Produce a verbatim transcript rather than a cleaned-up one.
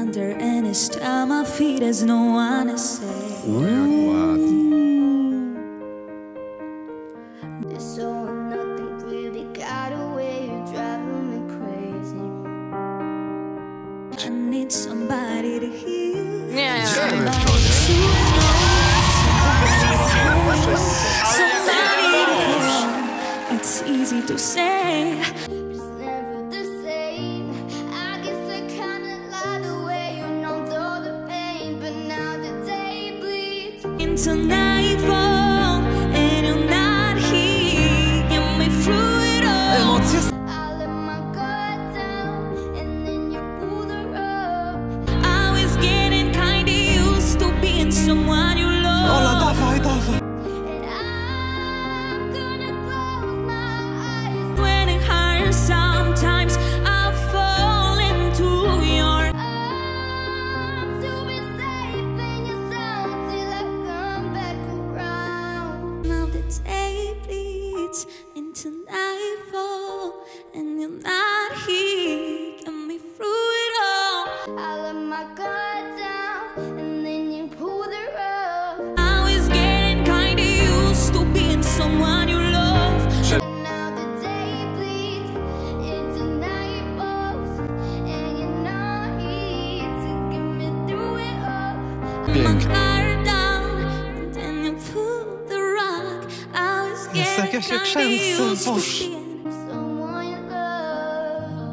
under and it's time my feet, there's no one to say. O, jak ładnie. I need somebody to heal. Nie, Idziemy w to, nie? Somebody to heal. It's easy to say. It's never the same. I guess I kinda like the way you numbed all the pain, but now the day bleeds Into nightfall and you're not here. Get me through it all. Emocje. I let my guard down, and then you pulled her up. I was getting kinda used to being someone you love. Ola, dawaj, dawaj. And I'm gonna close my eyes. When it hurts sometimes I fall into your I'm to be safe in your sound till I come back around. Now the day bleeds into nightfall and you're not here. Get me through it all. I let my guard down, and then you pulled her up. I was getting kinda used to being someone you love. And now the day bleeds into nightfalls, and you're not here to get me through it all. My Pięknie. guard down and then you pulled the rock. I was Jest jak getting ja się kinda trzęsę, used to Boże. being Someone you love.